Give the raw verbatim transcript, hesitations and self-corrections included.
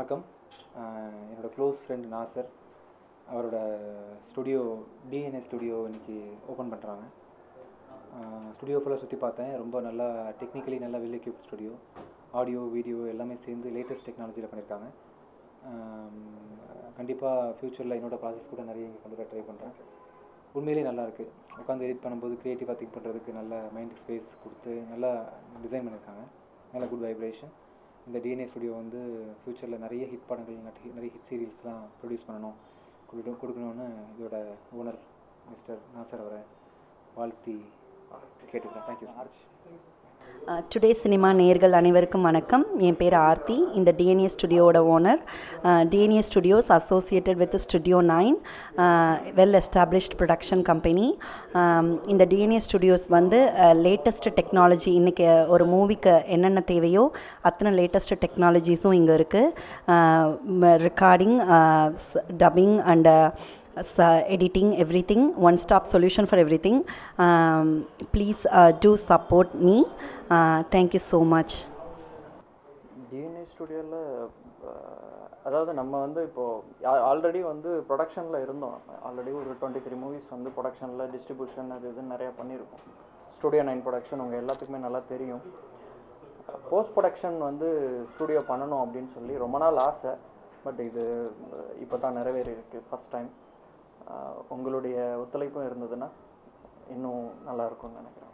வணக்கம். என்னோடய close friend Nassar அவரோட ஸ்டுடியோ டிஎன்ஏ ஸ்டுடியோ இன்றைக்கி ஓப்பன் பண்ணுறாங்க. ஸ்டுடியோ ஃபுல்லாக சுற்றி பார்த்தேன். ரொம்ப நல்லா டெக்னிக்கலி நல்லா well equipped studio. Audio video எல்லாமே சேர்ந்து லேட்டஸ்ட் டெக்னாலஜியில் பண்ணியிருக்காங்க. கண்டிப்பாக ஃப்யூச்சரில் என்னோடய ப்ராஜெக்ட்ஸ் கூட நிறைய இங்கே கொண்டு போய் ட்ரை பண்ணுறேன். உண்மையிலே நல்லாயிருக்கு. உட்காந்து எடிட் பண்ணும்போது க்ரியேட்டிவாக திங்க் பண்ணுறதுக்கு நல்ல மைண்ட் ஸ்பேஸ் கொடுத்து நல்லா டிசைன் பண்ணியிருக்காங்க. நல்ல குட் வைப்ரேஷன். இந்த டிஎன்ஏ ஸ்டுடியோ வந்து ஃப்யூச்சரில் நிறைய ஹிட் படங்கள் நிறைய ஹிட் சீரியல்ஸ்லாம் ப்ரொடியூஸ் பண்ணணும் கொடுக்கணும் கொடுக்கணும்னு இதோட ஓனர் மிஸ்டர் நாசர் அவரை வாழ்த்தி கேட்டுக்கிறேன். Thank you so much. Today cinema நேயர்கள் அனைவருக்கும் வணக்கம். என் பேர் ஆர்த்தி. இந்த டிஎன்ஏ ஸ்டுடியோட owner. DNA studios associated with studio nine, well established production company. இந்த டிஎன்ஏ ஸ்டுடியோஸ் வந்து லேட்டஸ்ட் டெக்னாலஜி, இன்றைக்கி ஒரு மூவிக்கு என்னென்ன தேவையோ அத்தனை லேட்டஸ்ட் டெக்னாலஜிஸும் இங்கே இருக்குது. Recording, dubbing and Uh, editing, everything, one stop solution for everything. Um, please uh, do support me. Uh, thank you so much. DNA ஸ்டுடியோவில் அதாவது நம்ம வந்து இப்போது ஆல்ரெடி வந்து ப்ரொடக்ஷனில் இருந்தோம். ஆல்ரெடி ஒரு டுவெண்ட்டி த்ரீ மூவிஸ் வந்து ப்ரொடக்ஷனில் டிஸ்ட்ரிபியூஷன் அது இதுன்னு நிறையா பண்ணியிருக்கோம். ஸ்டுடியோ நைன் ப்ரொடக்ஷன் உங்கள் எல்லாத்துக்குமே நல்லா தெரியும். போஸ்ட் ப்ரொடக்ஷன் வந்து ஸ்டுடியோ பண்ணணும் அப்படின்னு சொல்லி ரொம்ப நாள் ஆசை. பட் இது இப்போ தான் நிறைவேறி இருக்குது ஃபஸ்ட் டைம். உங்களுடைய ஒத்துழைப்பும் இருந்ததுன்னா இன்னும் நல்லாயிருக்கும்னு நினைக்கிறேன்.